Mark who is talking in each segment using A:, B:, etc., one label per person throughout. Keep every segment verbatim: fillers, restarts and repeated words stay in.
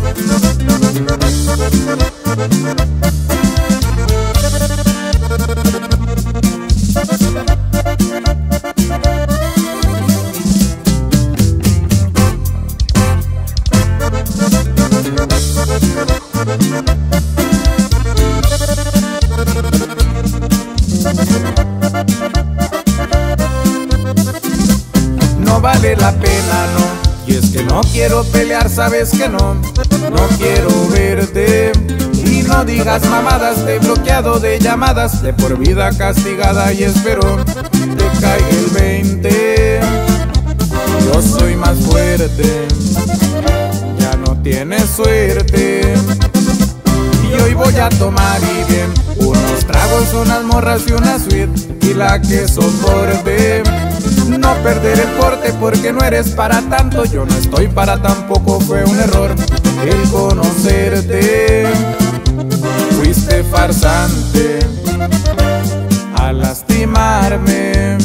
A: No vale la pena, no. Y es que no quiero pelear, sabes que no. No quiero verte. Y no digas mamadas, te he bloqueado de llamadas, de por vida castigada, y espero te caiga el veinte. Yo soy más fuerte, ya no tienes suerte. Y hoy voy a tomar y bien, unos tragos, unas morras y una suite, y la que soporte. No perder el porte porque no eres para tanto, yo no estoy para tampoco, fue un error el conocerte. Fuiste farsante a lastimarme.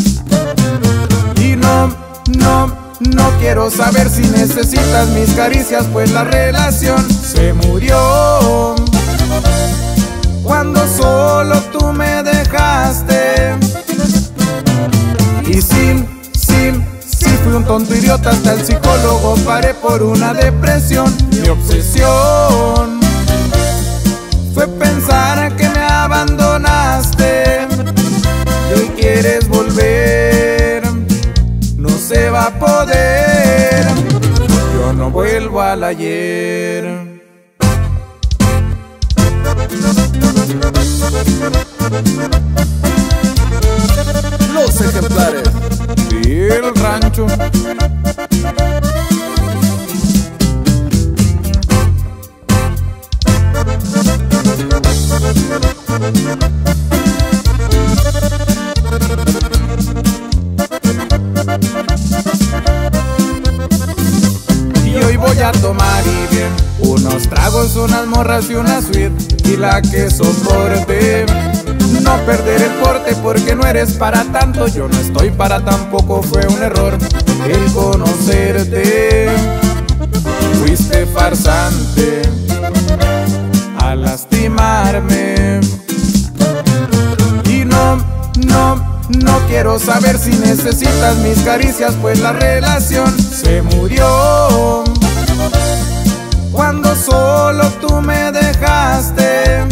A: Y no, no, no quiero saber si necesitas mis caricias, pues la relación se murió cuando solo tú me dejaste. Y sí, sí, sí fui un tonto idiota, hasta el psicólogo paré por una depresión. Mi obsesión fue pensar que me abandonaste y hoy quieres volver, no se va a poder. Yo no vuelvo al ayer.
B: Los ejemplares.
A: Sí, el rancho. Y hoy voy a tomar y bien, unos tragos, unas morras y una suite, y la que soporte. No perder el porte porque no eres para tanto, yo no estoy para tampoco, fue un error el conocerte. Fuiste farsante a lastimarme. Y no, no, no quiero saber si necesitas mis caricias, pues la relación se murió cuando solo tú me dejaste.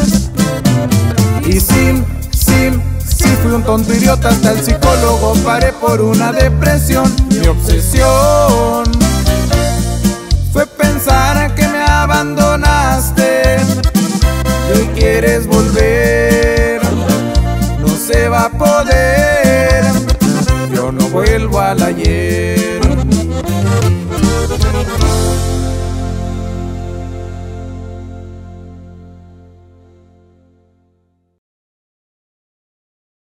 A: Y sí, sí, sí fui un tonto idiota, hasta el psicólogo paré por una depresión. Mi obsesión fue pensar que me abandonaste y hoy quieres volver, no se va a poder. Yo no vuelvo al ayer.